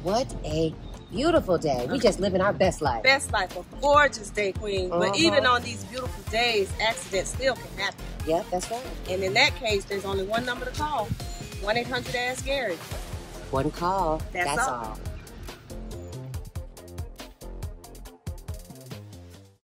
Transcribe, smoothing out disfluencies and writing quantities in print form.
What a beautiful day. We just living our best life. Best life, a gorgeous day, Queen. But even on these beautiful days, accidents still can happen. Yep, that's right. And in that case, there's only one number to call. 1-800-ASK-GARY. One call. That's all. all.